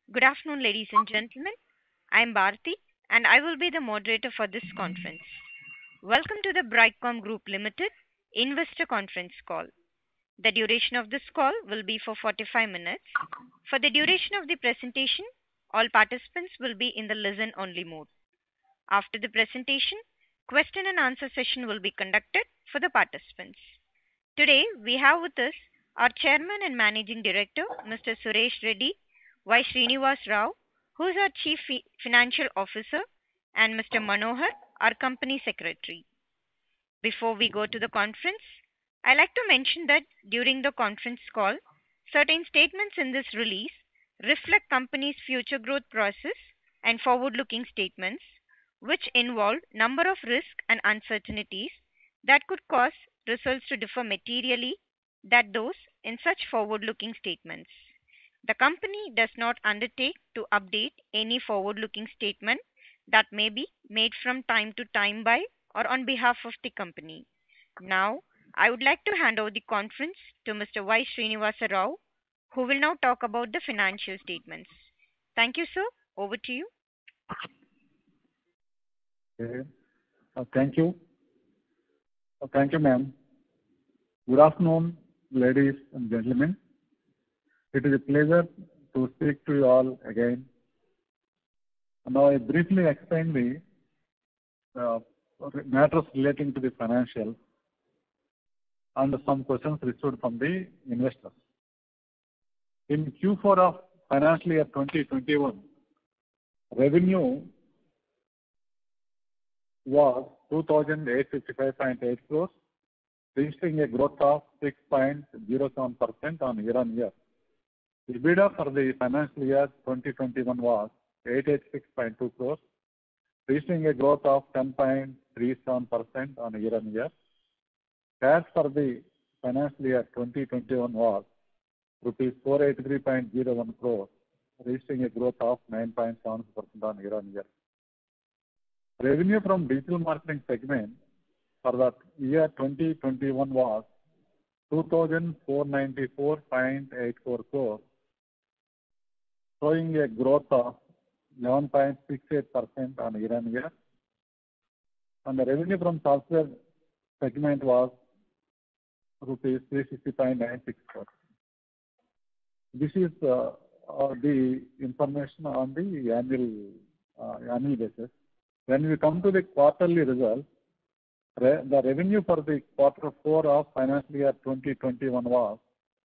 Good afternoon, ladies and gentlemen. I am Bharti and I will be the moderator for this conference. Welcome to the Brightcom Group Limited Investor Conference call. The duration of this call will be for 45 minutes. For the duration of the presentation, all participants will be in the listen only mode. After the presentation, question and answer session will be conducted for the participants. Today, we have with us our Chairman and Managing Director, Mr. Suresh Reddy, Y. Srinivas Rao, who is our Chief Financial Officer, and Mr. Manohar, our Company Secretary. Before we go to the conference, I like to mention that during the conference call, certain statements in this release reflect company's future growth process and forward-looking statements, which involve number of risks and uncertainties that could cause results to differ materially than those in such forward-looking statements. The company does not undertake to update any forward-looking statement that may be made from time to time by or on behalf of the company. Now, I would like to hand over the conference to Mr. Y. Srinivasa Rao, who will now talk about the financial statements. Thank you, sir. Over to you. Okay. Thank you. Thank you, ma'am. Good afternoon, ladies and gentlemen. It is a pleasure to speak to you all again. Now, I briefly explain the matters relating to the financial and some questions received from the investors. In Q4 of financial year 2021, revenue was 2,855.8 crores, registering a growth of 6.07% on year-on-year. EBITDA for the financial year 2021 was 886.2 crores, registering a growth of 10.37% on year-on-year. Cash for the financial year 2021 was rupees 483.01 crores, registering a growth of 9.7% on year-on-year. Revenue from digital marketing segment for the year 2021 was 2,494.84 crores, showing a growth of 11.68% on year-on-year. And the revenue from software segment was rupees 360.96 crores. This is the information on the annual basis. When we come to the quarterly results, the revenue for the quarter 4 of financial year 2021 was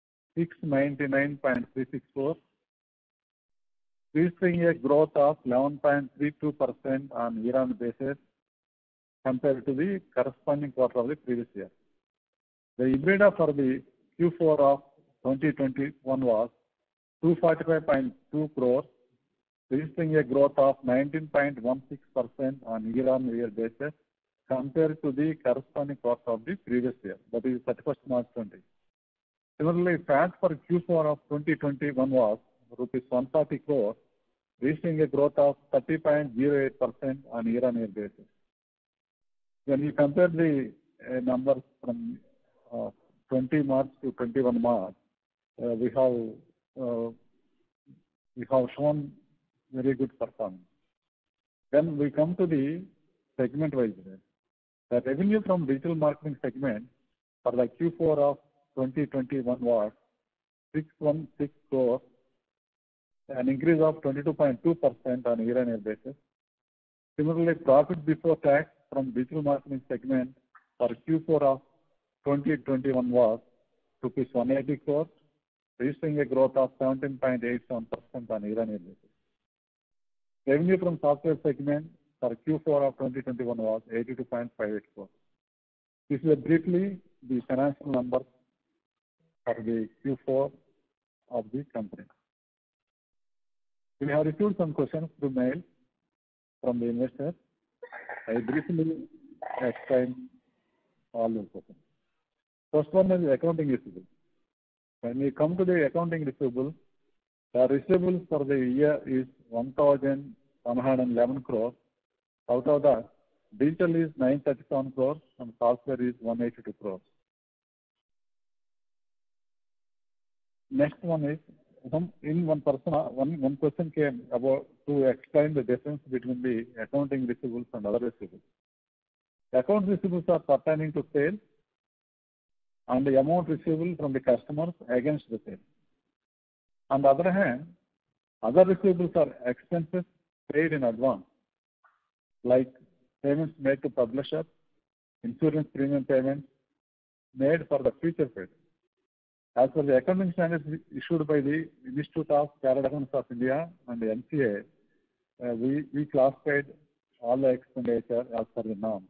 699.36 crores, registering a growth of 11.32% on year-on basis compared to the corresponding quarter of the previous year. The EBITDA for the Q4 of 2021 was 245.2 crores, registering a growth of 19.16% on year-on-year basis compared to the corresponding quarter of the previous year, that is 31st March 20. Similarly, PAT for Q4 of 2021 was rupees 140 crores, registering a growth of 30.08% on year-on-year basis. When you compare the numbers from 20 March to 21 March, we have shown very good performance. Then we come to the segment wise. The revenue from digital marketing segment for the Q4 of 2021 was 616 crores, an increase of 22.2% on a year-on-year basis. Similarly, profit before tax from digital marketing segment for Q4 of 2021 was rupees 180 crores, registering a growth of 17.87% on a year-on-year basis. Revenue from software segment for Q4 of 2021 was 82.58 crores. This is briefly the financial numbers for the Q4 of the company. We have received some questions through mail from the investors. I briefly explain all those questions. First one is accounting receivable. When we come to the accounting receivable, the receivable for the year is 1,111 crores. Out of that, digital is 937 crores and software is 182 crores. Next one is one question came about to explain the difference between the accounting receivables and other receivables. Account receivables are pertaining to sales and the amount receivable from the customers against the sale. On the other hand, other receivables are expenses paid in advance, like payments made to publishers, insurance premium payments made for the future paid. As per the accounting standards issued by the Institute of Chartered Accountants of India and the NCA, we classified all the expenditure as per the norm.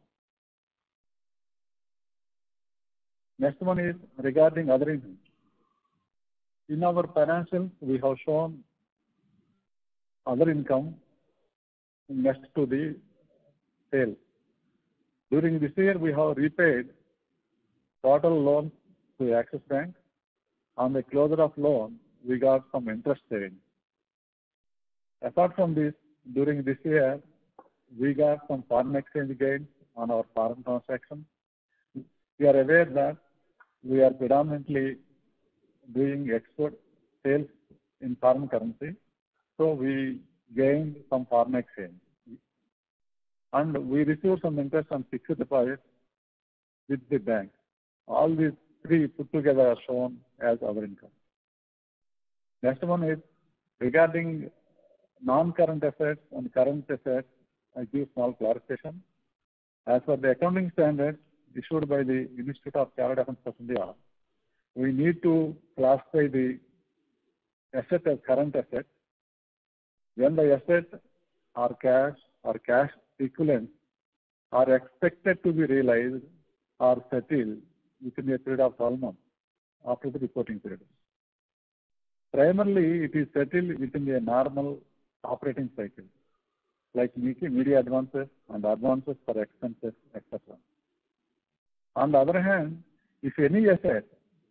Next one is regarding other income. In our financials, we have shown other income next to the sale. During this year, we have repaid total loans to Axis Bank. On the closure of loan, we got some interest savings. Apart from this, during this year, we got some foreign exchange gains on our foreign transactions. We are aware that we are predominantly doing export sales in foreign currency, so we gained some foreign exchange. And we received some interest on fixed deposits with the bank. All these three put together are shown as other income. Next one is regarding non-current assets and current assets. I give small clarification. As per the accounting standards issued by the Institute of Chartered Accountants of India, we need to classify the asset as current asset when the asset or cash equivalents are expected to be realized or settled within a period of 12 months after the reporting period. Primarily, it is settled within a normal operating cycle, like media advances and advances for expenses, etc. On the other hand, if any asset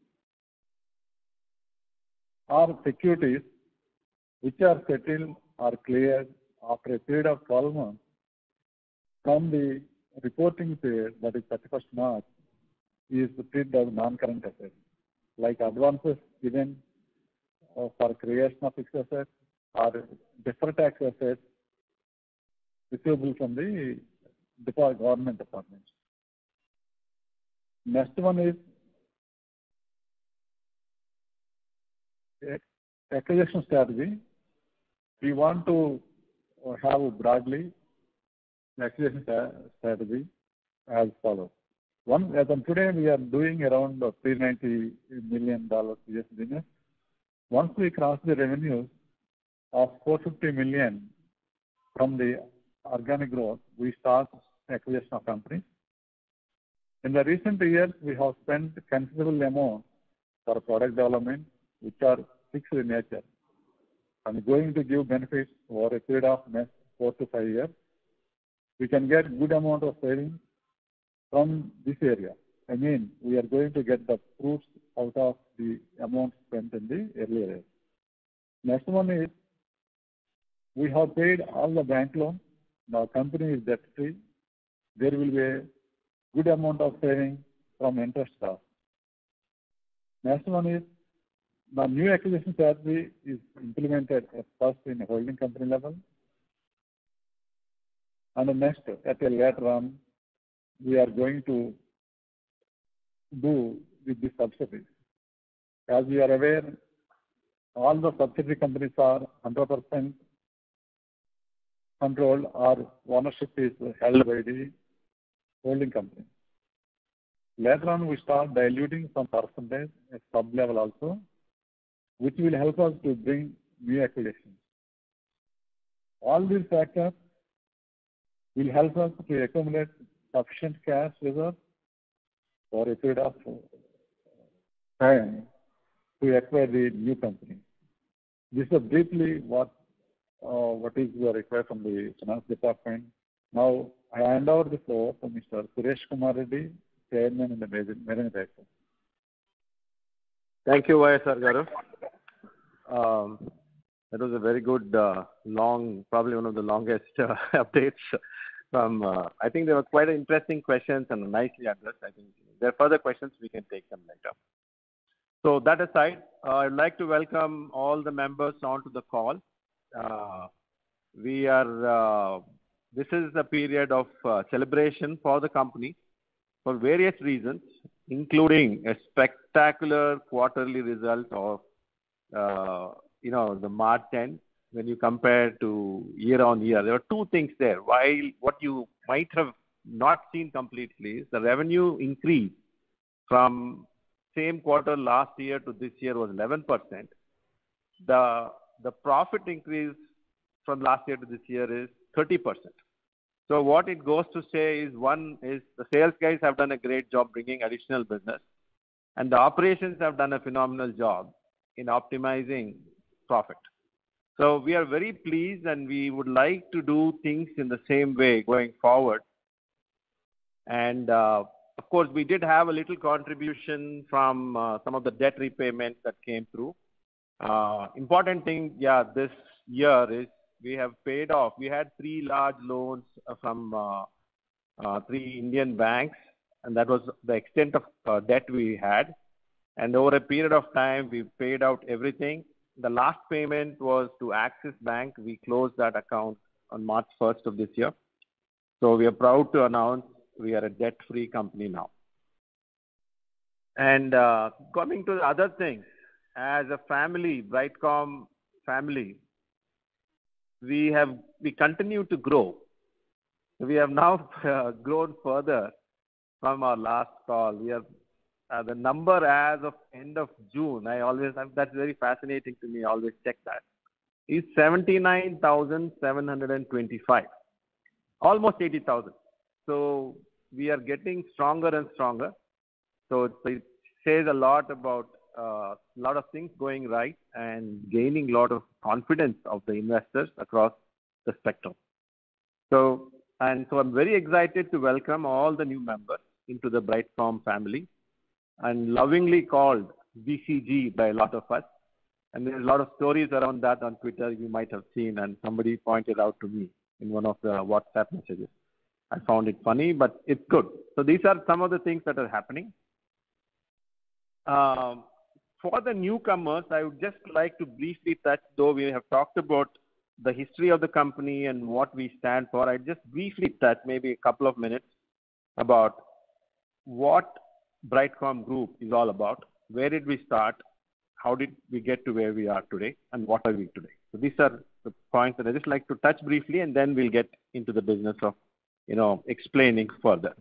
or securities which are settled or cleared after a period of 12 months from the reporting period, that is 31st March, is treated as non-current assets, like advances given for creation of fixed assets or deferred tax assets receivable from the government departments. Next one is acquisition strategy. We want to have broadly acquisition strategy as follows. One, as of today, we are doing around $390 million US business. Once we cross the revenues of $450 million from the organic growth, we start acquisition of companies. In the recent years, we have spent considerable amount for product development, which are fixed in nature and going to give benefits over a period of next 4 to 5 years. We can get good amount of savings from this area. I mean, we are going to get the fruits out of the amount spent in the earlier years. Next one is, we have paid all the bank loans. Now company is debt free. There will be a good amount of savings from interest cost. Next one is, the new acquisition strategy is implemented at first in a holding company level, and the next at a later on we are going to do with the subsidiaries. As we are aware, all the subsidiary companies are 100% controlled or ownership is held by the holding company. Later on, we start diluting some percentage at sub level also, which will help us to bring new acquisitions. All these factors will help us to accumulate sufficient cash reserves for a period of time to acquire the new company. This is briefly what is required from the finance department. Now I hand over the floor to Mr. Suresh Kumar Reddy, Chairman and the Managing Director. Thank you, YSR Gaurav. That was a very good, long, probably one of the longest updates. I think there were quite interesting questions and nicely addressed. I think if there are further questions, we can take them later. So that aside, I'd like to welcome all the members onto the call. This is a period of celebration for the company for various reasons, including a spectacular quarterly result of, the March 10, when you compare to year on year. There are two things there. While what you might have not seen completely is the revenue increase from same quarter last year to this year was 11%. The profit increase from last year to this year is 30%. So what it goes to say is, one is the sales guys have done a great job bringing additional business, and the operations have done a phenomenal job in optimizing profit. So we are very pleased, and we would like to do things in the same way going forward. And of course, we did have a little contribution from some of the debt repayments that came through. Important thing, this year is we have paid off. We had 3 large loans from 3 Indian banks, and that was the extent of debt we had. And over a period of time, we paid out everything. The last payment was to Axis Bank. We closed that account on March 1st of this year. So we are proud to announce we are a debt-free company now. And coming to the other things, as a family, Brightcom family, we continue to grow. We have now grown further from our last call. We are the number as of end of June. That's very fascinating to me. I always check that. Is 79,725, almost 80,000. So we are getting stronger and stronger. So it says a lot about a lot of things going right and gaining a lot of confidence of the investors across the spectrum. So I'm very excited to welcome all the new members into the Brightcom family, and lovingly called BCG by a lot of us. And there's a lot of stories around that on Twitter you might have seen, and somebody pointed out to me in one of the WhatsApp messages. I found it funny, but it's good. So these are some of the things that are happening. For the newcomers, I would just like to briefly touch, though we have talked about the history of the company and what we stand for, I just briefly touch, maybe a couple of minutes, about what Brightcom Group is all about. Where did we start? How did we get to where we are today? And what are we today? So these are the points that I just like to touch briefly, and then we'll get into the business of, explaining further.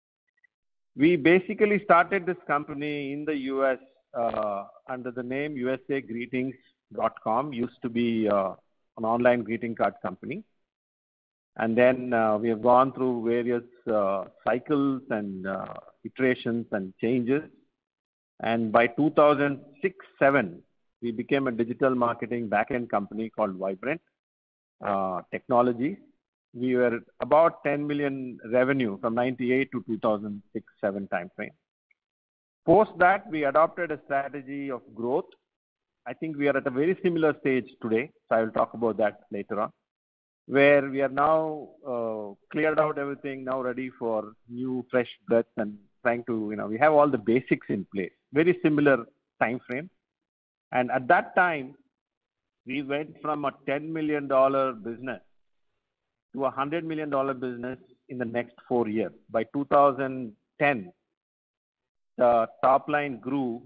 We basically started this company in the US under the name USAGreetings.com. Used to be an online greeting card company. And then we have gone through various cycles and iterations and changes. And by 2006-07, we became a digital marketing backend company called Vibrant Technologies. We were about 10 million revenue from 98 to 2006-07 timeframe. Post that, we adopted a strategy of growth. I think we are at a very similar stage today, so I will talk about that later on, where we are now cleared out everything, now ready for new, fresh breath, and trying to, we have all the basics in place. Very similar time frame. And at that time, we went from a $10 million business to a $100 million business in the next 4 years. By 2010, the top line grew,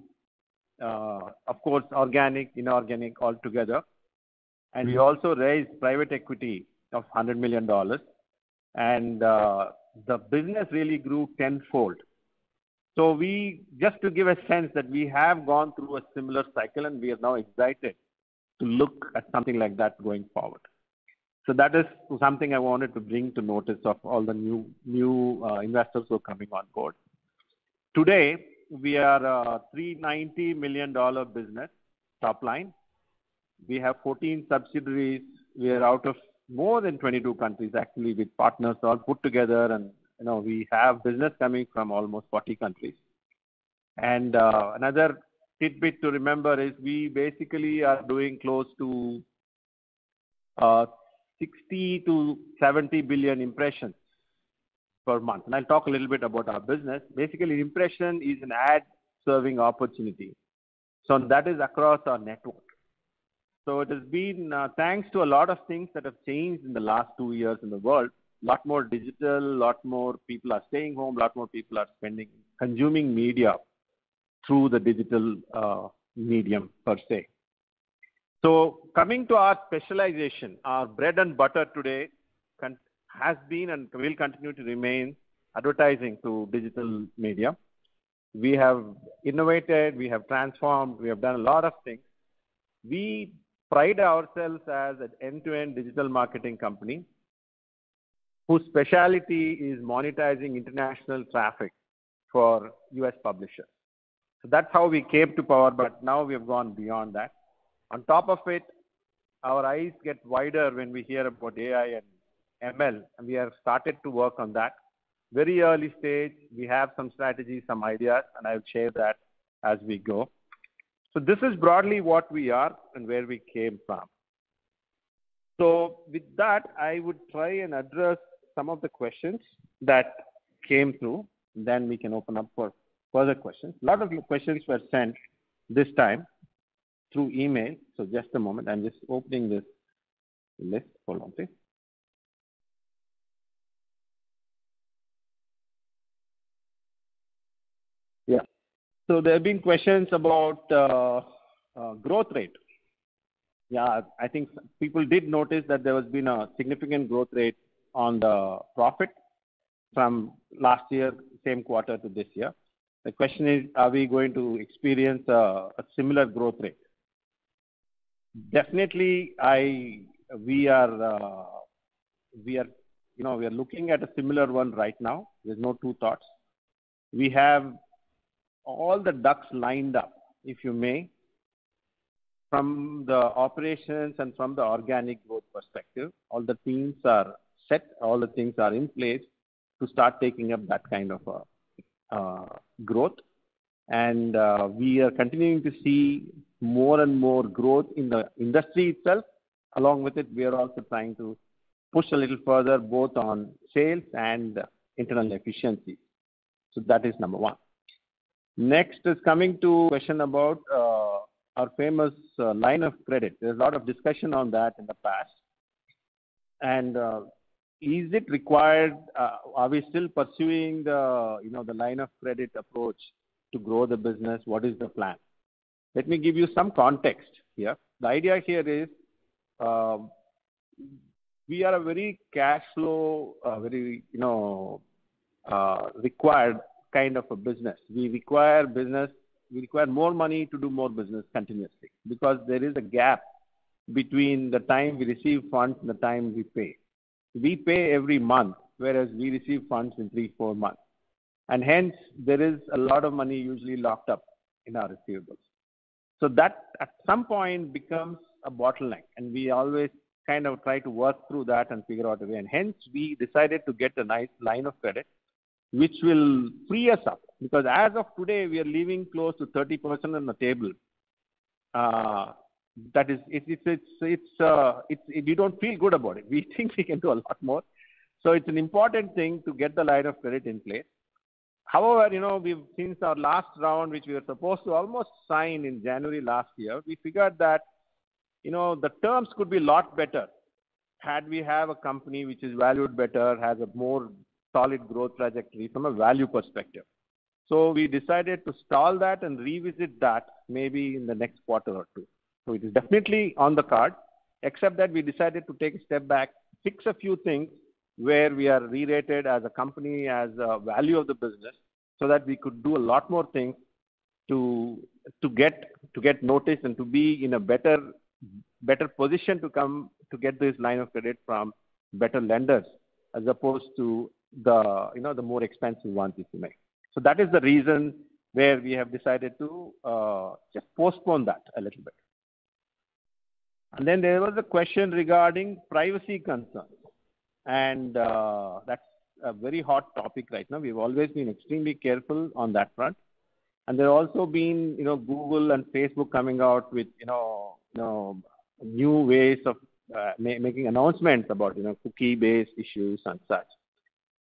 of course, organic, inorganic, all together. And we also raised private equity of $100 million. And the business really grew tenfold. So just to give a sense that we have gone through a similar cycle, and we are now excited to look at something like that going forward. So that is something I wanted to bring to notice of all the new investors who are coming on board. Today, we are a $390 million business, top line. We have 14 subsidiaries. We are out of more than 22 countries, actually, with partners all put together. And, we have business coming from almost 40 countries. And another tidbit to remember is we basically are doing close to 60 to 70 billion impressions per month. And I'll talk a little bit about our business. Basically, impression is an ad serving opportunity. So that is across our network. So it has been thanks to a lot of things that have changed in the last 2 years in the world. A lot more digital, a lot more people are staying home, a lot more people are consuming media through the digital medium per se. So coming to our specialization, our bread and butter today has been and will continue to remain advertising through digital media. We have innovated, we have transformed, we have done a lot of things. We pride ourselves as an end-to-end digital marketing company whose specialty is monetizing international traffic for US publishers. So that's how we came to power, but now we have gone beyond that. On top of it, our eyes get wider when we hear about AI and ML, and we have started to work on that. Very early stage, we have some strategies, some ideas, and I'll share that as we go. So this is broadly what we are and where we came from. So with that, I would try and address some of the questions that came through. Then we can open up for further questions. A lot of questions were sent this time through email. So just a moment, I'm just opening this list. Hold on, please. Yeah. So there have been questions about growth rate. Yeah, I think people did notice that there has been a significant growth rate on the profit from last year, same quarter to this year. The question is, are we going to experience a similar growth rate? Definitely, we are looking at a similar one right now. There's no two thoughts. We have all the ducks lined up, if you may, from the operations and from the organic growth perspective. All the teams are set, all the things are in place to start taking up that kind of growth. And we are continuing to see more and more growth in the industry itself. Along with it, we are also trying to push a little further both on sales and internal efficiency. So that is number one. Next is coming to question about our famous line of credit. There's a lot of discussion on that in the past. And is it required? Are we still pursuing the line of credit approach to grow the business? What is the plan? Let me give you some context here. The idea here is we are a very cash flow, required kind of a business. We require more money to do more business continuously because there is a gap between the time we receive funds and the time we pay. We pay every month, whereas we receive funds in 3-4 months. And hence, there is a lot of money usually locked up in our receivables. So that at some point becomes a bottleneck, and we always kind of try to work through that and figure out a way. And hence, we decided to get a nice line of credit, which will free us up. Because as of today, we are leaving close to 30% on the table. That is, we don't feel good about it. We think we can do a lot more. So it's an important thing to get the line of credit in place. However, since our last round, which we were supposed to almost sign in January last year, we figured that, the terms could be a lot better had we have a company which is valued better, has a more solid growth trajectory from a value perspective. So we decided to stall that and revisit that maybe in the next quarter or two. So it is definitely on the card, except that we decided to take a step back, fix a few things where we are re-rated as a company, as a value of the business, so that we could do a lot more things to get noticed and to be in a better position to get this line of credit from better lenders as opposed to the more expensive ones, if you may. So that is the reason where we have decided to just postpone that a little bit. And then there was a question regarding privacy concerns. And that's a very hot topic right now. We've always been extremely careful on that front. And there have also been, Google and Facebook coming out with, new ways of making announcements about, cookie-based issues and such.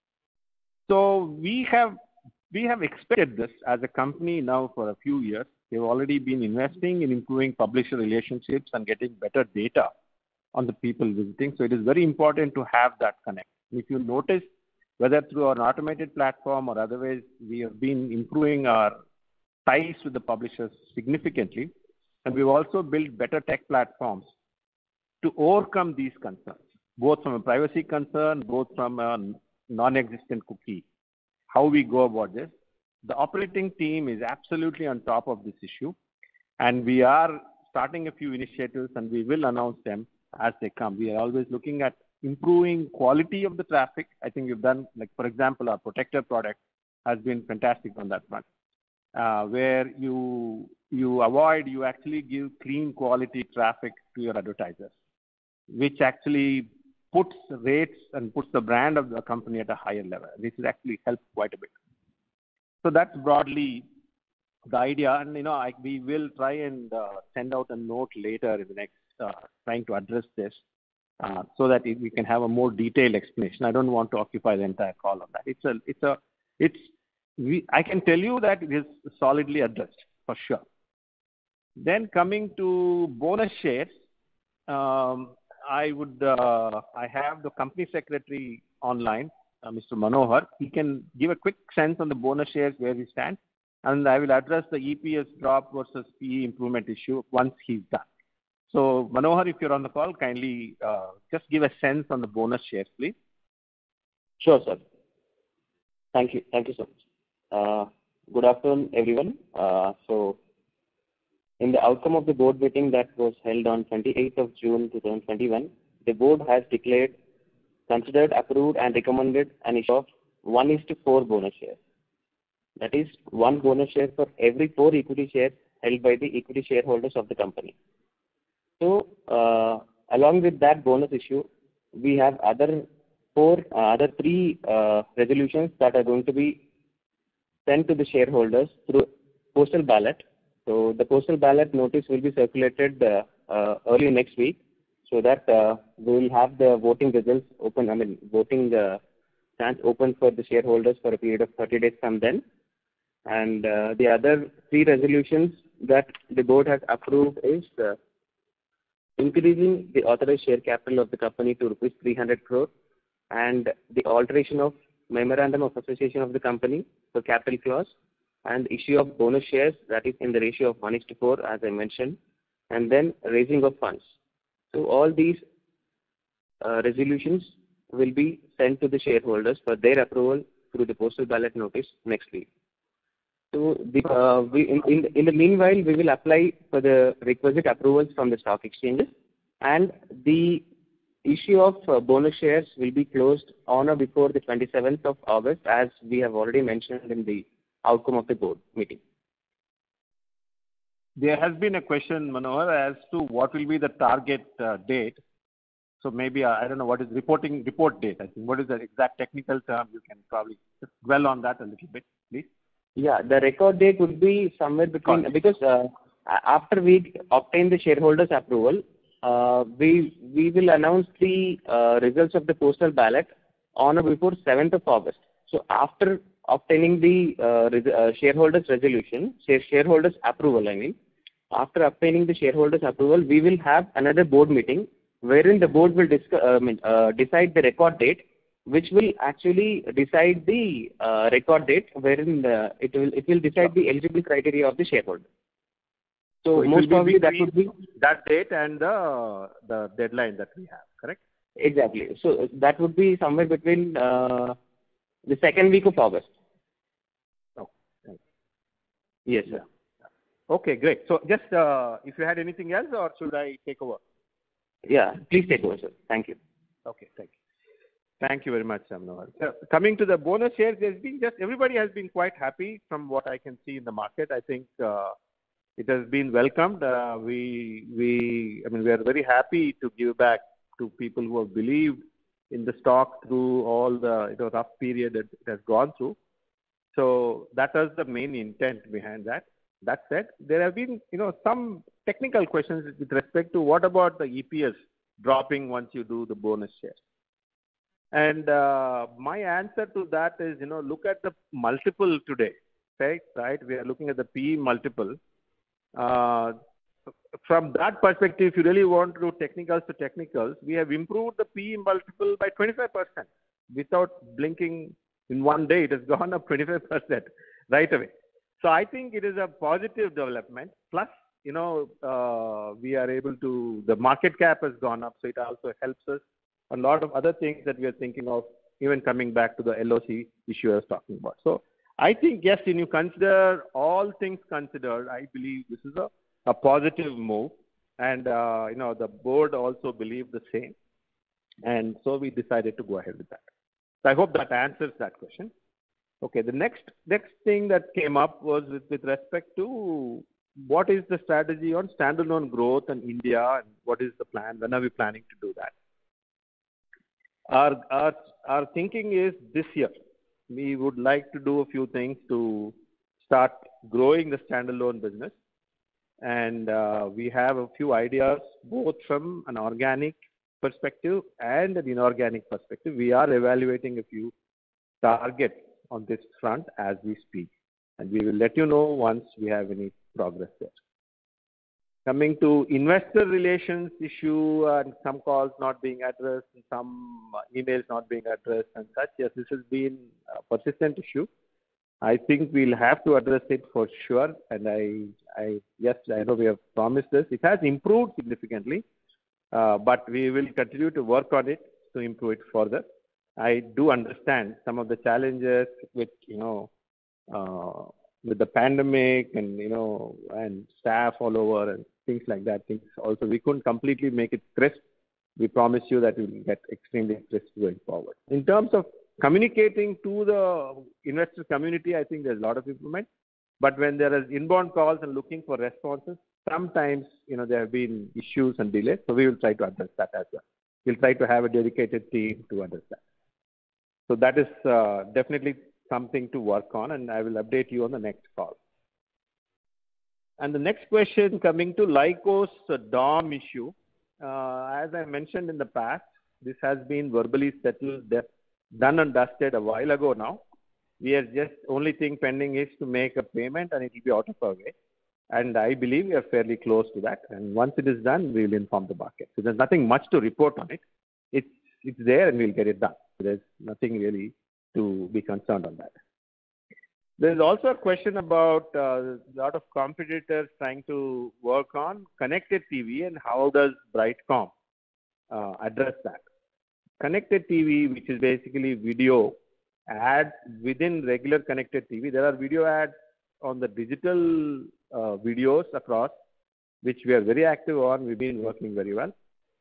So we have expected this as a company now for a few years. We've already been investing in improving publisher relationships and getting better data on the people visiting. So it is very important to have that connect. If you notice, whether through an automated platform or otherwise, we have been improving our ties with the publishers significantly. And we've also built better tech platforms to overcome these concerns, both from a privacy concern, both from a non-existent cookie. How we go about this. The operating team is absolutely on top of this issue. And we are starting a few initiatives and we will announce them as they come. We are always looking at improving quality of the traffic. I think we've done, like, for example, our Protector product has been fantastic on that front, where you actually give clean quality traffic to your advertisers, which actually puts rates and puts the brand of the company at a higher level. This has actually helped quite a bit. So that's broadly the idea. And, we will try and send out a note later in the next, trying to address this so that we can have a more detailed explanation. I don't want to occupy the entire call on that. I can tell you that it is solidly addressed for sure. Then coming to bonus shares, I have the company secretary online, Mr. Manohar. He can give a quick sense on the bonus shares where we stand, and I will address the EPS drop versus PE improvement issue once he's done. So, Manohar, if you're on the call, kindly just give a sense on the bonus shares, please. Sure, sir. Thank you. Thank you so much. Good afternoon, everyone. So, in the outcome of the board meeting that was held on 28th of June 2021, the board has declared, considered, approved, and recommended an issue of 1:4 bonus shares. That is, 1 bonus share for every 4 equity shares held by the equity shareholders of the company. So, along with that bonus issue, we have other 3 resolutions that are going to be sent to the shareholders through postal ballot. So the postal ballot notice will be circulated early next week, so that we will have the voting results open. Voting stands open for the shareholders for a period of 30 days from then. And the other 3 resolutions that the board has approved is increasing the authorized share capital of the company to rupees 300 crore, and the alteration of memorandum of association of the company for capital clause, and issue of bonus shares, that is in the ratio of 1:4, as I mentioned, and then raising of funds. So all these resolutions will be sent to the shareholders for their approval through the postal ballot notice next week. So in the meanwhile, we will apply for the requisite approvals from the stock exchanges, and the issue of bonus shares will be closed on or before the 27th of August, as we have already mentioned in the outcome of the board meeting. There has been a question, Manohar, as to what will be the target date. So maybe, I don't know, what is report date? I think what is the exact technical term? You can probably just dwell on that a little bit, please. Yeah, the record date would be somewhere between, because after we obtain the shareholders' approval, we will announce the results of the postal ballot on or before 7th of August. So after obtaining the shareholders' shareholders' approval, after obtaining the shareholders' approval, we will have another board meeting wherein the board will decide the record date, which will actually decide the record date, wherein it will decide the eligible criteria of the shareholder. So most probably that would be that date and the deadline that we have, correct? Exactly. So that would be somewhere between the second week of August. Oh, thanks. Yes, sir. Okay, great. So just if you had anything else, or should I take over? Yeah, please take over, sir. Thank you. Okay, thank you. Thank you very much, Manohar. So coming to the bonus shares, everybody has been quite happy from what I can see in the market. I think it has been welcomed. We are very happy to give back to people who have believed in the stock through all the rough period that it has gone through. So that was the main intent behind that. That said, there have been some technical questions with respect to what about the EPS dropping once you do the bonus shares. And my answer to that is, look at the multiple today, right? We are looking at the PE multiple. From that perspective, if you really want to do technicals to technicals, we have improved the PE multiple by 25% without blinking. In one day, it has gone up 25% right away. So I think it is a positive development. Plus, we are able to, the market cap has gone up, so it also helps us. A lot of other things that we are thinking of, even coming back to the LOC issue I was talking about. So I think, yes, when you consider all things considered, I believe this is a positive move. And, the board also believed the same. And so we decided to go ahead with that. So I hope that answers that question. Okay, the next thing that came up was with respect to what is the strategy on standalone growth in India and what is the plan? When are we planning to do that? Our thinking is this year, we would like to do a few things to start growing the standalone business. And we have a few ideas, both from an organic perspective and an inorganic perspective. We are evaluating a few targets on this front as we speak. And we will let you know once we have any progress there. Coming to investor relations issue and some calls not being addressed and some emails not being addressed and such, yes, this has been a persistent issue. I think we'll have to address it for sure. And yes, I know we have promised this. It has improved significantly, but we will continue to work on it to improve it further. I do understand some of the challenges with, with the pandemic and, and staff all over and things like that. Things also, we couldn't completely make it crisp. We promise you that we will get extremely crisp going forward. In terms of communicating to the investor community, I think there's a lot of improvement. But when there is inbound calls and looking for responses, sometimes, there have been issues and delays. So we will try to address that as well. We'll try to have a dedicated team to address that. So that is definitely something to work on, and I will update you on the next call. And the next question coming to Lycos DOM issue. As I mentioned in the past, this has been verbally settled, done and dusted a while ago now. We are just, only thing pending is to make a payment and it will be out of our way. And I believe we are fairly close to that. And once it is done, we will inform the market. So there's nothing much to report on it. It's there and we'll get it done. There's nothing really to be concerned on that. There's also a question about a lot of competitors trying to work on connected TV and how does Brightcom address that. Connected TV, which is basically video ads within regular connected TV. There are video ads on the digital videos across, which we are very active on. We've been working very well.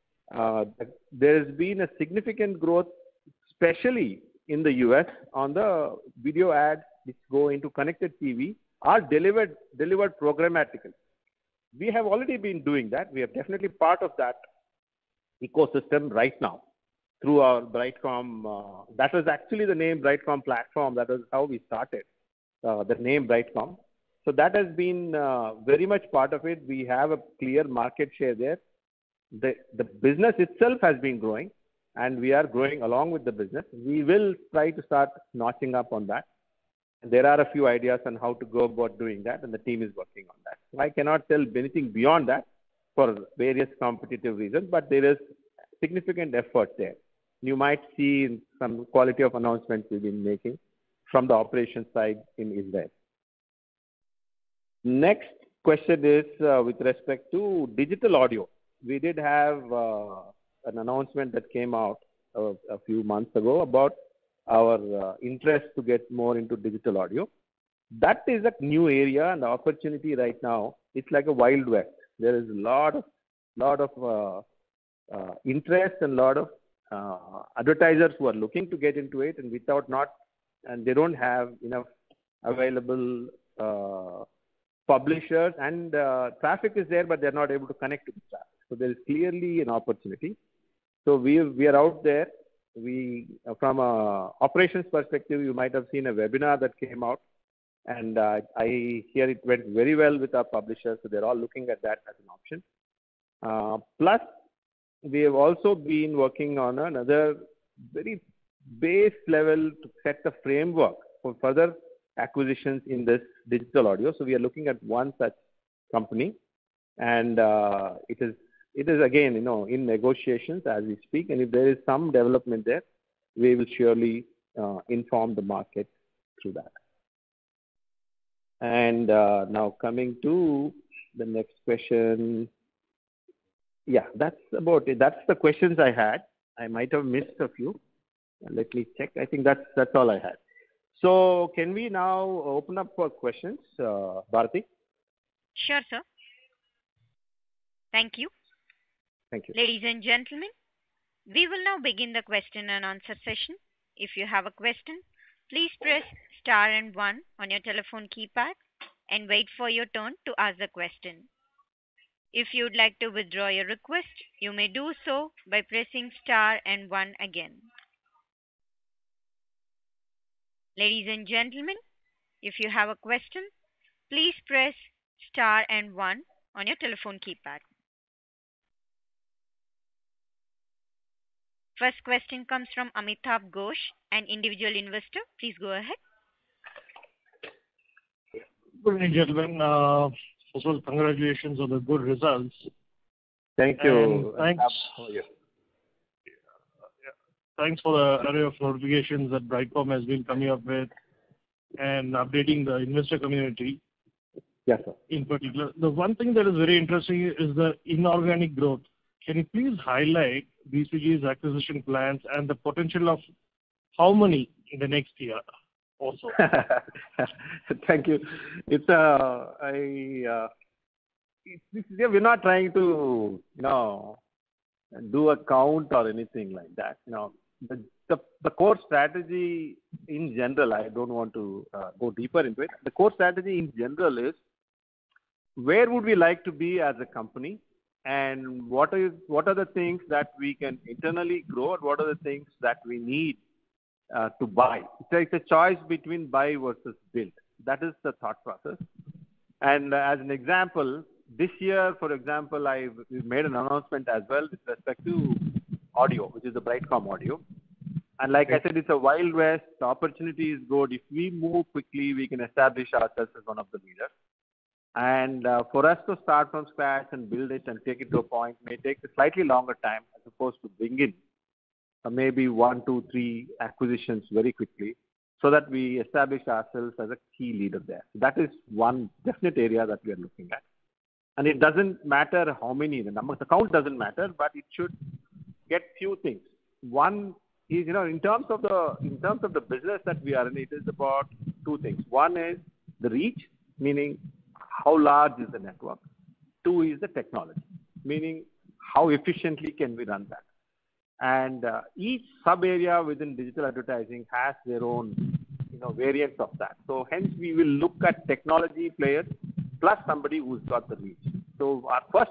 There has been a significant growth, especially in the US, on the video ads which go into connected TV are delivered programmatically. We have already been doing that. We are definitely part of that ecosystem right now through our Brightcom. That was actually the name Brightcom platform. That was how we started, the name Brightcom. So that has been very much part of it. We have a clear market share there. The business itself has been growing, and we are growing along with the business. We will try to start notching up on that. There are a few ideas on how to go about doing that, and the team is working on that. So I cannot tell anything beyond that for various competitive reasons, but there is significant effort there. You might see some quality of announcements we've been making from the operations side in Israel. Next question is with respect to digital audio. We did have an announcement that came out a few months ago about our interest to get more into digital audio. That is a new area and the opportunity right now. It's like a wild west. There is a lot of interest and a lot of advertisers who are looking to get into it, and they don't have enough available publishers, and traffic is there, but they're not able to connect to the traffic. So there is clearly an opportunity. So we are out there. From a operations perspective, you might have seen a webinar that came out, and I hear it went very well with our publishers. So they're all looking at that as an option. Plus, we have also been working on another very base level to set the framework for further acquisitions in this digital audio. So we are looking at one such company, and it is again, in negotiations as we speak. And if there is some development there, we will surely inform the market through that. And now coming to the next question. Yeah, that's about it. That's the questions I had. I might have missed a few. Let me check. I think that's all I had. So can we now open up for questions, Bharati? Sure, sir. Thank you. Thank you. Ladies and gentlemen, we will now begin the question and answer session. If you have a question, please press star and 1 on your telephone keypad and wait for your turn to ask the question. If you would like to withdraw your request, you may do so by pressing star and 1 again. Ladies and gentlemen, if you have a question, please press star and 1 on your telephone keypad. First question comes from Amitabh Ghosh, an individual investor. Please go ahead. Good evening, gentlemen. First of all, congratulations on the good results. Thank you. Thanks. Thanks for the array of notifications that Brightcom has been coming up with and updating the investor community. Yes, sir. In particular, the one thing that is very interesting is the inorganic growth. Can you please highlight BCG's acquisition plans and the potential of how many in the next year also? Thank you. We're not trying to, do a count or anything like that. The core strategy in general, I don't want to go deeper into it. The core strategy in general is where would we like to be as a company, and what are the things that we can internally grow, and what are the things that we need to buy. It's a choice between buy versus build. That is the thought process. And as an example, this year, for example, we made an announcement as well with respect to audio, which is the Brightcom audio. And like I said, it's a wild west. The opportunity is good. If we move quickly, we can establish ourselves as one of the leaders. And for us to start from scratch and build it and take it to a point may take a slightly longer time as opposed to bring in maybe 1, 2, 3 acquisitions very quickly, so that we establish ourselves as a key leader there. So that is one definite area that we are looking at. And it doesn't matter how many, the count doesn't matter, but it should get few things. One is, in terms of the business that we are in, it is about 2 things. One is the reach, meaning how large is the network. 2 is the technology, meaning how efficiently can we run that. And each sub area within digital advertising has their own, variants of that. So hence we will look at technology players plus somebody who's got the reach. So our first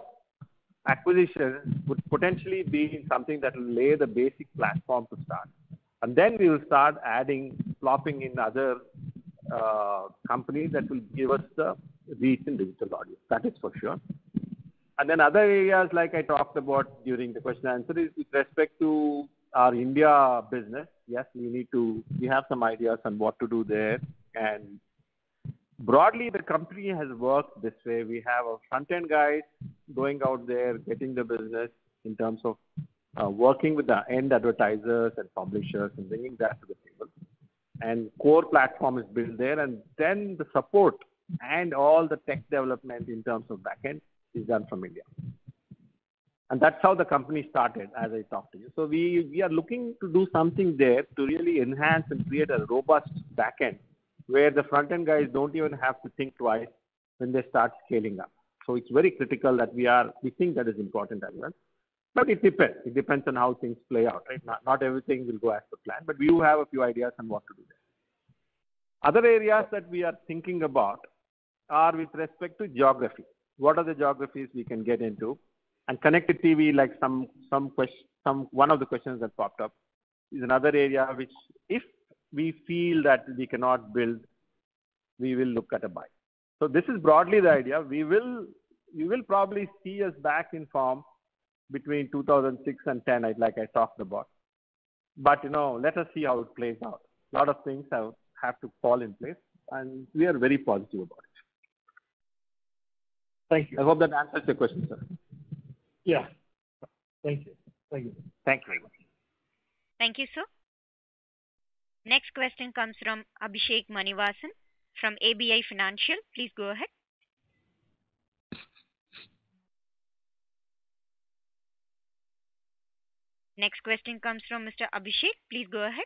acquisition would potentially be something that will lay the basic platform to start. And then we will start plopping in other companies that will give us the reach in digital audio. That is for sure. And then other areas like I talked about during the question and answer is with respect to our India business. Yes, we have some ideas on what to do there. And broadly, the company has worked this way. We have our front-end guys going out there, getting the business in terms of working with the end advertisers and publishers and bringing that to the table. And core platform is built there. And then the support and all the tech development in terms of backend is done from India. And that's how the company started, as I talked to you. So we are looking to do something there to really enhance and create a robust backend where the front-end guys don't even have to think twice when they start scaling up. So it's very critical that we think that is important as well. But it depends. It depends on how things play out, right? Not everything will go as per plan, but we do have a few ideas on what to do there. Other areas that we are thinking about are with respect to geography. What are the geographies we can get into? And connected TV, like one of the questions that popped up, is another area which, if we feel that we cannot build, we will look at a buy. So this is broadly the idea. We will probably see us back in form between 2006 and 10, like I talked about. But let us see how it plays out. A lot of things have to fall in place, and we are very positive about it. Thank you. I hope that answers your question, sir. Yeah. Thank you. Thank you. Thank you very much. Thank you, sir. Next question comes from Abhishek Manivasan from ABI Financial. Please go ahead. Next question comes from Mr. Abhishek. Please go ahead.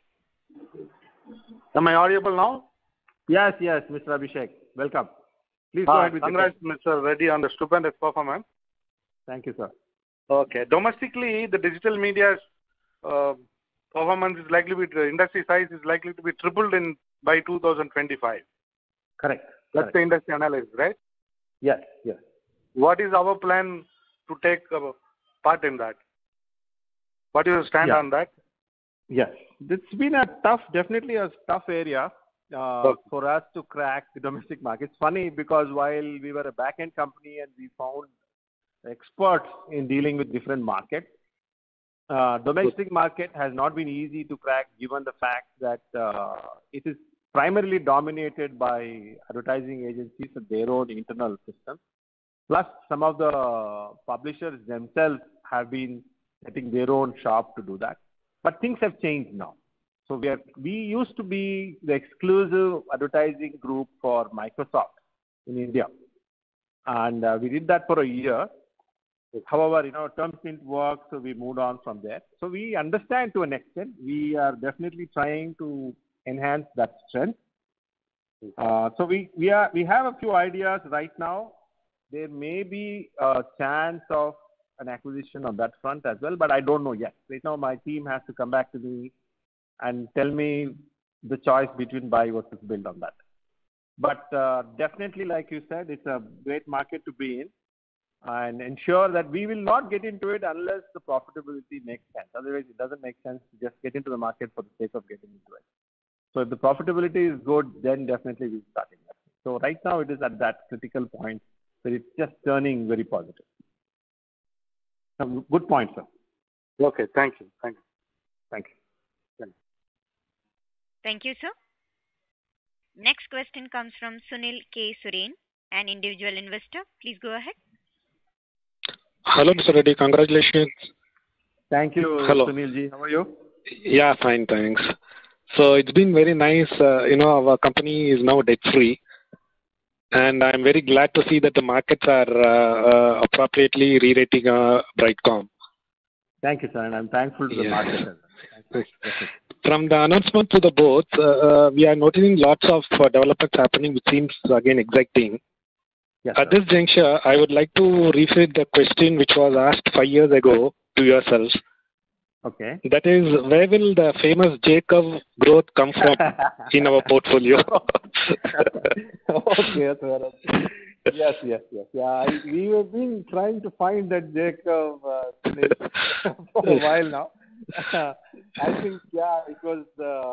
Am I audible now? Yes, Mr. Abhishek. Welcome. Please go ahead with Congrats, Mr. Reddy, on the stupendous performance. Thank you, sir. Okay. Domestically, the digital media's performance is likely to be, the industry size is likely to be tripled by 2025. Correct. That's the industry analysis, right? Yes. What is our plan to take part in that? What is your stand on that? Yes. It's been definitely a tough area for us to crack the domestic market. It's funny because while we were a back-end company and we found experts in dealing with different markets, domestic market has not been easy to crack given the fact that it is primarily dominated by advertising agencies and their own internal system. Plus, some of the publishers themselves have been setting their own shop to do that. But things have changed now. So we used to be the exclusive advertising group for Microsoft in India. And we did that for a year. However, terms didn't work, so we moved on from there. So we understand to an extent. We are definitely trying to enhance that strength. So we have a few ideas right now. There may be a chance of an acquisition on that front as well, but I don't know yet. Right now, my team has to come back to me and tell me the choice between buy versus build on that. But definitely, like you said, it's a great market to be in, and ensure that we will not get into it unless the profitability makes sense. Otherwise, it doesn't make sense to just get into the market for the sake of getting into it. So if the profitability is good, then definitely we'll start investing. So right now, it is at that critical point where it's just turning very positive. Good point, sir. Okay, thank you. Thank you, sir. Next question comes from Sunil K. Suren, an individual investor. Please go ahead. Hello, Mr. Reddy. Congratulations. Thank you, Hello. Sunilji. How are you? Yeah, fine, thanks. So it's been very nice. Our company is now debt-free. And I'm very glad to see that the markets are appropriately re-rating Brightcom. Thank you, sir. And I'm thankful to the market. From the announcement to the board, we are noticing lots of developments happening, which seems again exciting. Yes, At this juncture, I would like to rephrase the question which was asked 5 years ago to yourselves. Okay. That is, where will the famous J-curve growth come from in our portfolio? Okay, sir. Yes. Yeah, we have been trying to find that J-curve for a while now. I think, it was,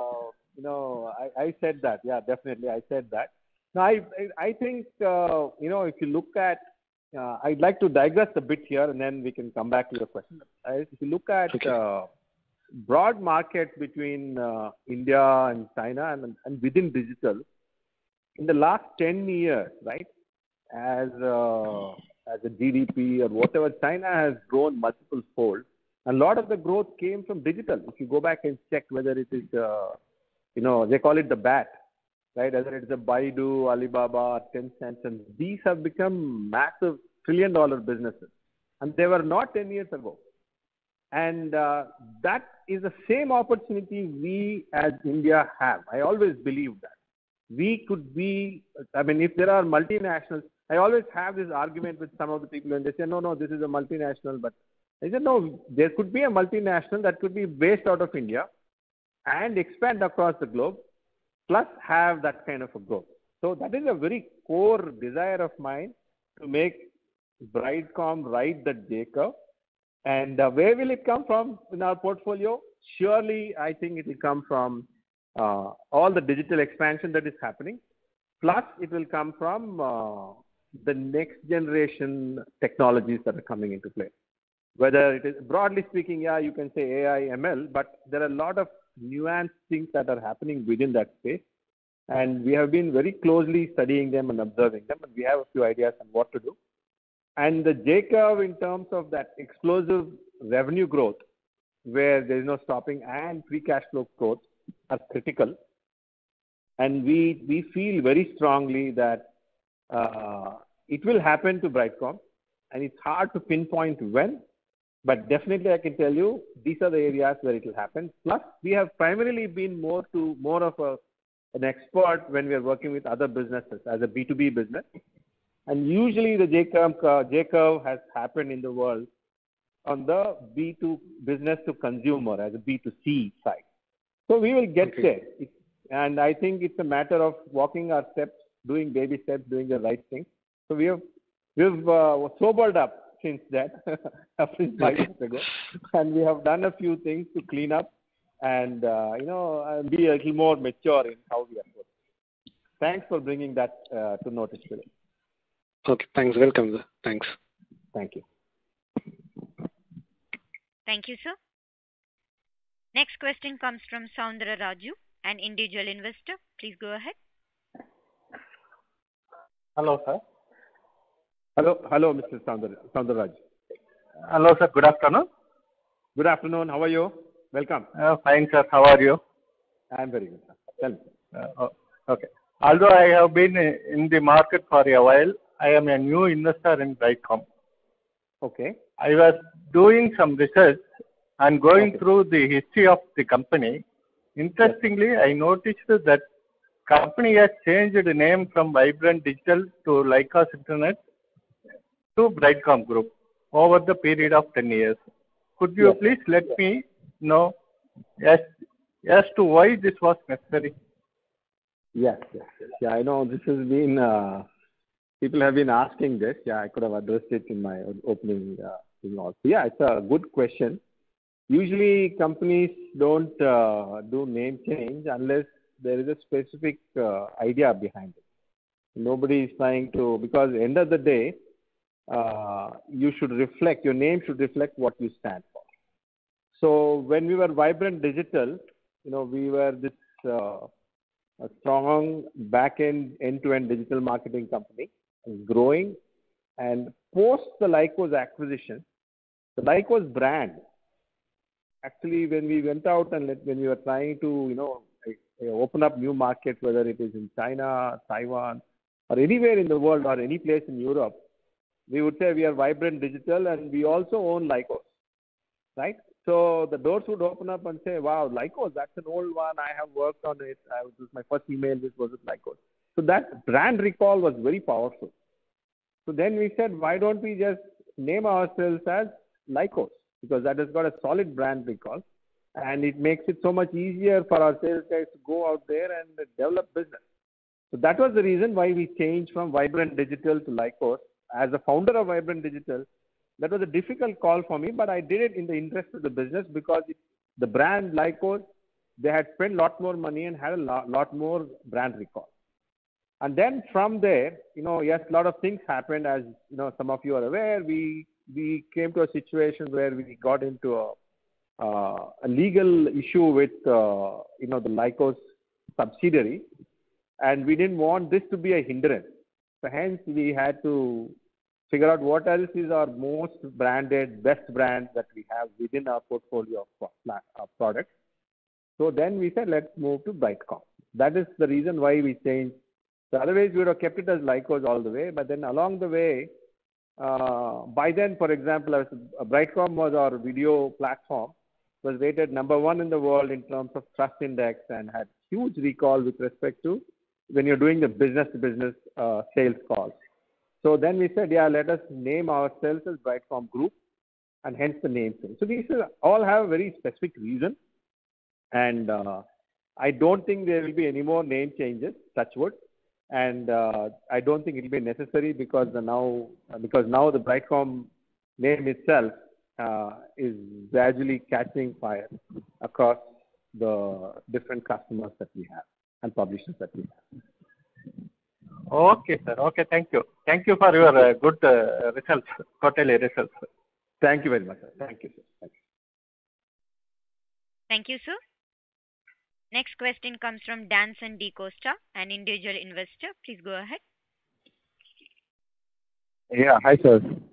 I said that. Yeah, definitely, I said that. Now, I think, if you look at, I'd like to digress a bit here and then we can come back to your question. If you look at broad markets between India and China and within digital, in the last 10 years, right, as a GDP or whatever, China has grown multiple fold. And a lot of the growth came from digital. If you go back and check whether it is, they call it the BAT, right? Whether it's a Baidu, Alibaba, Tencent, and these have become massive trillion-dollar businesses. And they were not 10 years ago. And that is the same opportunity we as India have. I always believe that. We could be, if there are multinationals, I always have this argument with some of the people and they say, no, this is a multinational. But I said, no, there could be a multinational that could be based out of India and expand across the globe, plus have that kind of a growth. So that is a very core desire of mine to make Brightcom ride the J-curve. And where will it come from in our portfolio? Surely, I think it will come from all the digital expansion that is happening. Plus, it will come from the next generation technologies that are coming into play. Whether it is, broadly speaking, you can say AI, ML, but there are a lot of nuanced things that are happening within that space. And we have been very closely studying them and observing them. And we have a few ideas on what to do. And the J curve in terms of that explosive revenue growth, where there is no stopping, and free cash flow growth are critical. And we feel very strongly that it will happen to Brightcom, and it's hard to pinpoint when, but definitely I can tell you these are the areas where it will happen. Plus, we have primarily been more of an expert when we are working with other businesses as a B2B business. And usually the J curve has happened in the world on the B2 business to consumer as a B2C side. So we will get there. And I think it's a matter of walking our steps, doing baby steps, doing the right thing. So we've sobered up since that, since 5 years ago. And we have done a few things to clean up and, be a little more mature in how we approach. Thanks for bringing that to notice today. Okay, thanks. Welcome, sir. Thanks. Thank you. Thank you, sir. Next question comes from Soundra Raju, an individual investor. Please go ahead. Hello, sir. Hello, Mr. Soundra Raju. Hello, sir. Good afternoon. Good afternoon. How are you? Welcome. Fine, sir. How are you? I'm very good, sir. Tell me. Okay. Although I have been in the market for a while, I am a new investor in Brightcom. Okay. I was doing some research and going through the history of the company. Interestingly, I noticed that company has changed the name from Vibrant Digital to Lycos Internet to Brightcom Group over the period of 10 years. Could you please let me know as to why this was necessary? Yes. Yeah, I know this has been, people have been asking this. Yeah, I could have addressed it in my opening thing also. Yeah, it's a good question. Usually companies don't do name change unless there is a specific idea behind it. Nobody is trying to, because at the end of the day, you should reflect, your name should reflect what you stand for. So when we were Vibrant Digital, we were this a strong back-end, end-to-end digital marketing company, growing. And post the Lycos acquisition, the Lycos brand, actually when we went out and when we were trying to, open up new markets, whether it is in China, Taiwan, or anywhere in the world or any place in Europe, we would say we are Vibrant Digital and we also own Lycos, right? So the doors would open up and say, wow, Lycos, that's an old one. I have worked on it. My first email was with Lycos. So that brand recall was very powerful. So then we said, why don't we just name ourselves as Lycos? Because that has got a solid brand recall. And it makes it so much easier for our sales guys to go out there and develop business. So that was the reason why we changed from Vibrant Digital to Lycos. As a founder of Vibrant Digital, that was a difficult call for me, but I did it in the interest of the business because the brand Lycos, they had spent a lot more money and had a lot more brand recall. And then from there, yes, a lot of things happened. As some of you are aware, we came to a situation where we got into a legal issue with the Lycos subsidiary, and we didn't want this to be a hindrance. So hence we had to figure out what else is our most branded, best brand that we have within our portfolio of products. So then we said, let's move to Brightcom. That is the reason why we changed. So otherwise we would have kept it as Lycos all the way, but then along the way, by then, for example, Brightcom was our video platform, was rated #1 in the world in terms of trust index and had huge recall with respect to when you're doing the business-to-business sales calls. So then we said, let us name ourselves as Brightcom Group, and hence the name change. So these all have a very specific reason, and I don't think there will be any more name changes, touch wood, and I don't think it will be necessary because now the Brightcom name itself is gradually catching fire across the different customers that we have and publishers that we have. Okay, sir. Okay, thank you. Thank you for your good results, quarterly results. Thank you very much, sir. Thank you, sir. Thank you. Thank you, sir. Next question comes from Danson D. Costa, an individual investor. Please go ahead. Yeah, hi, sir.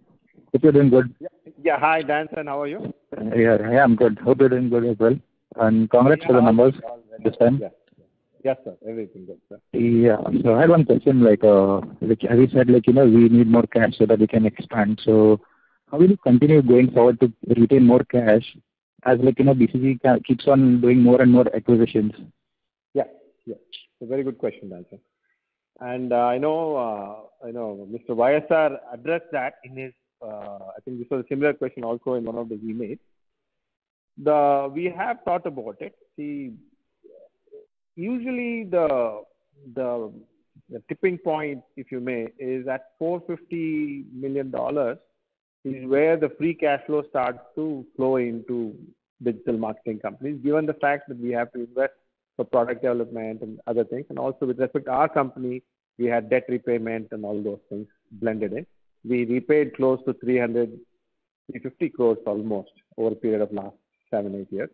Hope you're doing good. Yeah. Hi, Danson. How are you? Yeah, I'm good. Hope you're doing good as well. And congrats for the numbers this time. Yeah. Yes, sir. Everything good, sir. Yeah. So I had one question, like as you said, we need more cash so that we can expand. So how will you continue going forward to retain more cash as BCG keeps on doing more and more acquisitions? Yeah. It's a very good question, Danson. And I know Mr. YSR addressed that in his, I think this was a similar question also in one of the emails. We have thought about it. See, usually the tipping point, if you may, is at $450 million is where the free cash flow starts to flow into digital marketing companies, given the fact that we have to invest for product development and other things. And also with respect to our company, we had debt repayment and all those things blended in. We repaid close to 350 crores almost over a period of last 7-8 years.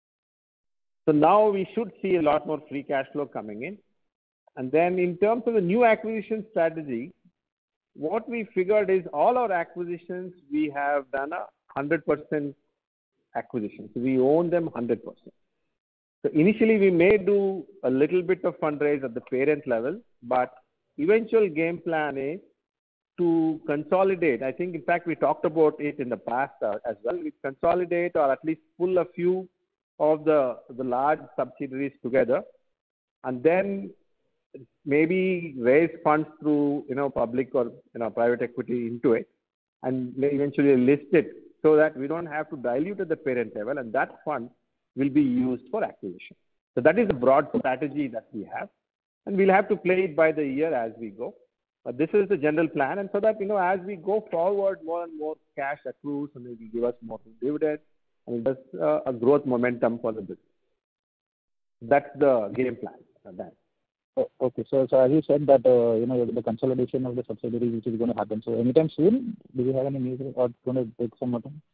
So now we should see a lot more free cash flow coming in. And then in terms of the new acquisition strategy, what we figured is all our acquisitions, we have done 100% acquisition. So we own them 100%. So initially we may do a little bit of fundraise at the parent level, but eventual game plan is to consolidate. I think, in fact, we talked about it in the past as well. We consolidate or at least pull a few of the large subsidiaries together and then maybe raise funds through, public or, private equity into it and eventually list it so that we don't have to dilute at the parent level, and that fund will be used for acquisition. So that is the broad strategy that we have, and we'll have to play it by the year as we go. But this is the general plan, and so that, as we go forward, more and more cash accrues and maybe give us more dividends, and there's a growth momentum for the business. That's the game plan. Dan. Okay. So as you said that, the consolidation of the subsidiaries which is going to happen. So anytime soon, do you have any news or it's going to take some more time?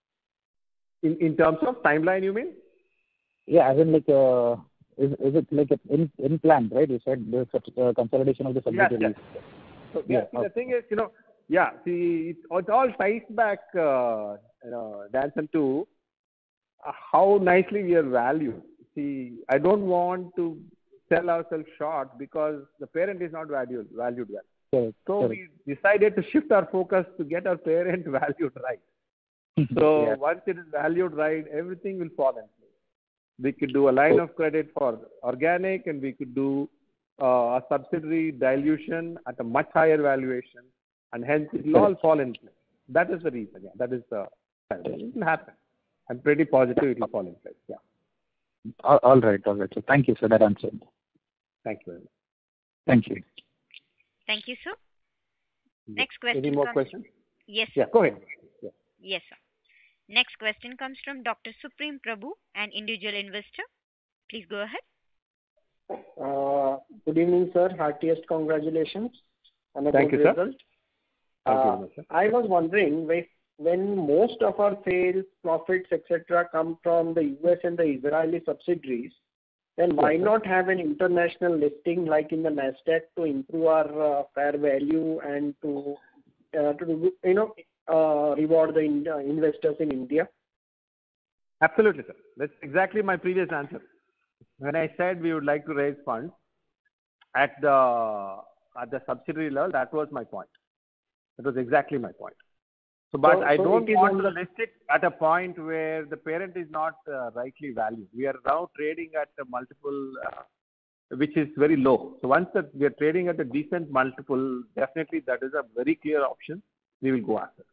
In terms of timeline, you mean? Yeah, as in is it like in plan, right? You said the consolidation of the subsidiaries. Yes. So the thing is, it all ties back, Danson, to how nicely we are valued. See, I don't want to sell ourselves short because the parent is not valued well. So we decided to shift our focus to get our parent valued right. So once it is valued right, everything will fall in place. We could do a line of credit for organic, and we could do a subsidiary dilution at a much higher valuation, and hence it will all fall in place. That is the reason. Yeah, that is the. It will happen. I'm pretty positive it will fall in place. Yeah. All right. So thank you for that answer. Thank you very much. Thank you. Thank you, sir. Next question. Any more questions? Yes. Yeah, go ahead. Yeah. Yes, sir. Next question comes from Dr. Supreme Prabhu, an individual investor. Please go ahead. Good evening, sir. Heartiest congratulations on a Thank good you, result. Sir. Thank you very much, sir. I was wondering, when most of our sales, profits, etc., come from the US and the Israeli subsidiaries, then why not have an international listing like in the Nasdaq to improve our fair value and to reward the investors in India? Absolutely, sir. That's exactly my previous answer. When I said we would like to raise funds at the subsidiary level, that was my point. That was exactly my point. But I don't want to list it at a point where the parent is not rightly valued. We are now trading at a multiple which is very low. So once we are trading at a decent multiple, definitely that is a very clear option. We will go after.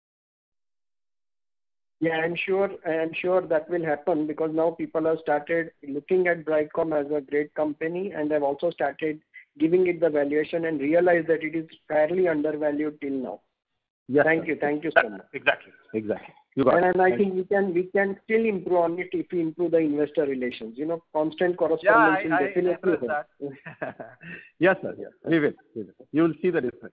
Yeah, I'm sure that will happen because now people have started looking at Brightcom as a great company, and they've also started giving it the valuation and realized that it is fairly undervalued till now. Yes, thank you so much. Exactly. You got and I think we can still improve on it if we improve the investor relations. Constant correspondence will definitely help. Yes, sir. Yes. We will. You will see the difference.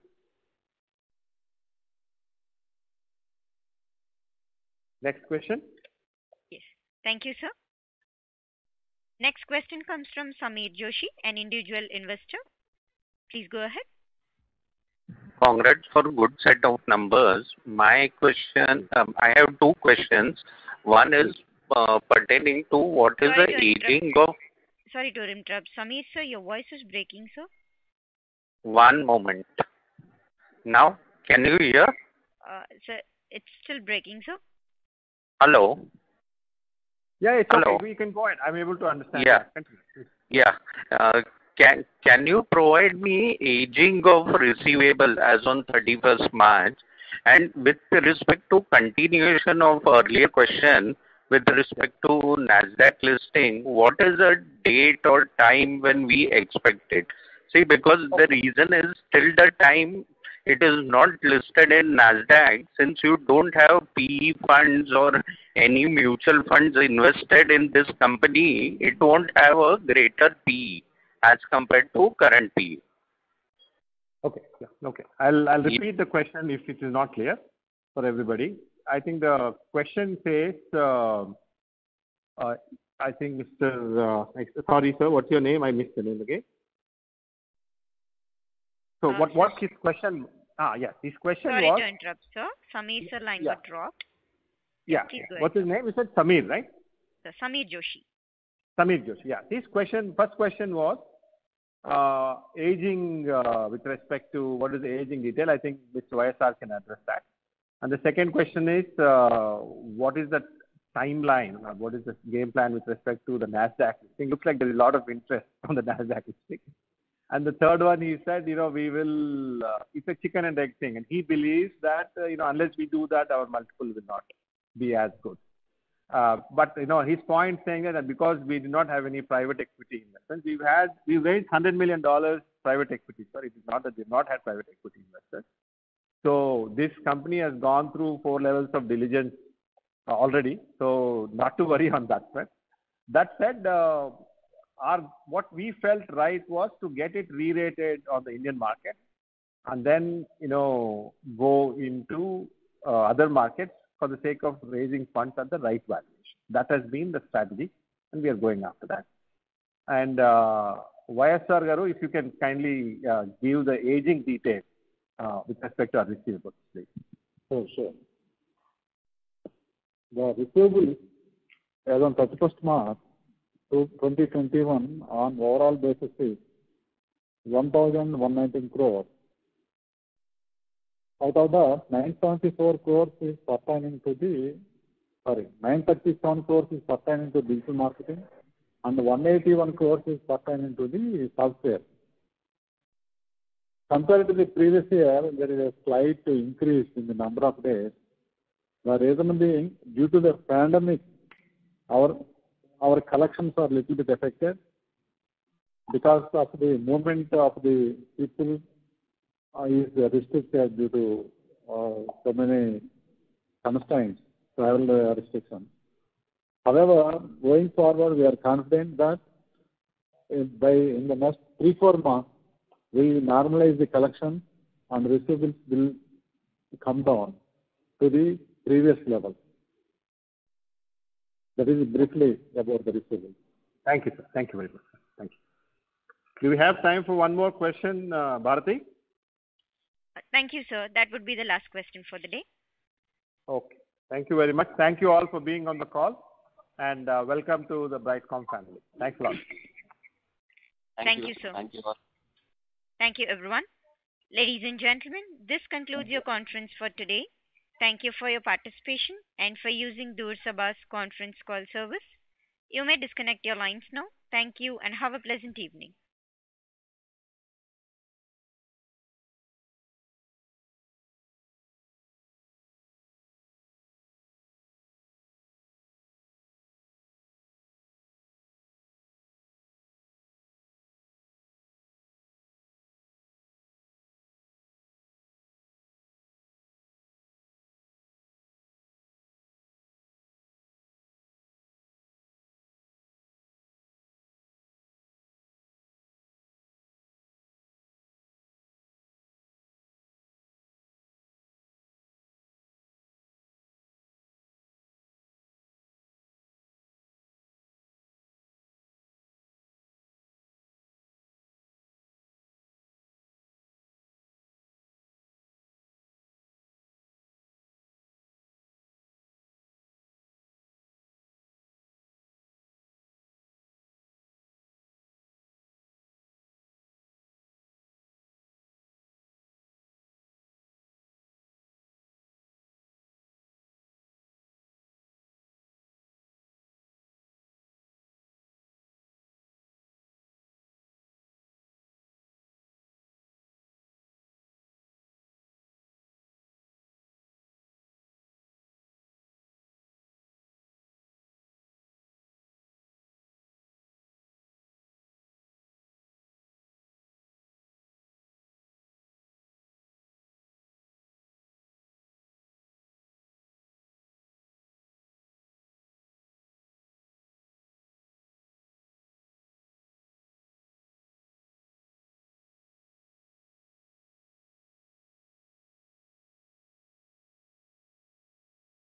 Next question. Yes. Thank you, sir. Next question comes from Sameer Joshi, an individual investor. Please go ahead. Congrats for good set of numbers. My question, I have two questions. One is pertaining to what is Sorry the to interrupt. aging of. Sorry to interrupt. Sameer sir, your voice is breaking, sir. One moment. Now, can you hear? Sir, it's still breaking, sir. Hello? Yeah, it's Hello? okay. We can go ahead. I'm able to understand. Yeah. Continue, please. Yeah. Can you provide me aging of receivable as on 31st March? And with respect to continuation of earlier question, with respect to NASDAQ listing, what is the date or time when we expect it? See, because the reason is till the time it is not listed in NASDAQ, since you don't have PE funds or any mutual funds invested in this company, it won't have a greater PE as compared to current PE. Okay. Yeah. Okay. I'll repeat the question if it is not clear for everybody. I think the question says, I think Mr. Sorry, sir. What's your name? I missed the name again. So what's his question? Yes. His question Sorry was. to interrupt, sir. Sameer sir line Yeah. got dropped. Yeah. Please go What's his name? You said Sameer, right? Sir, Sameer Joshi. Sameer Joshi. Yeah. His question, first question was aging with respect to what is the aging detail. I think Mr. YSR can address that. And the second question is what is the timeline? What is the game plan with respect to the NASDAQ listing? Looks like there is a lot of interest on the NASDAQ listing. And the third one, he said, we will, it's a chicken and egg thing. And he believes that, unless we do that, our multiple will not be as good. But, his point saying that because we do not have any private equity investments, we've raised $100 million private equity. Sorry, it is not that we've not had private equity investors. So this company has gone through 4 levels of diligence already. So not to worry on that front. That said, what we felt right was to get it re-rated on the Indian market and then, go into other markets for the sake of raising funds at the right valuation. That has been the strategy and we are going after that. And YSR Garu, if you can kindly give the aging details with respect to our receivables, please. Sure. The receivables as on 31st March 2021 on overall basis is 1,119 crores. Out of that, 937 crores is pertaining to digital marketing and 181 crores is pertaining to the software. Compared to the previous year, there is a slight increase in the number of days. The reason being, due to the pandemic, our collections are little bit affected because of the movement of the people is restricted due to so many constraints, travel restrictions. However, going forward, we are confident that in the next 3-4 months, we normalize the collection and receivables will come down to the previous level. That is briefly about the receivables. Thank you, sir. Thank you very much. Thank you. Do we have time for one more question, Bharati? Thank you, sir. That would be the last question for the day. Okay. Thank you very much. Thank you all for being on the call and welcome to the Brightcom family. Thanks a lot. Thank you, sir. Thank you all. Thank you, everyone. Ladies and gentlemen, this concludes your conference for today. Thank you for your participation and for using Doorsabha's conference call service. You may disconnect your lines now. Thank you and have a pleasant evening.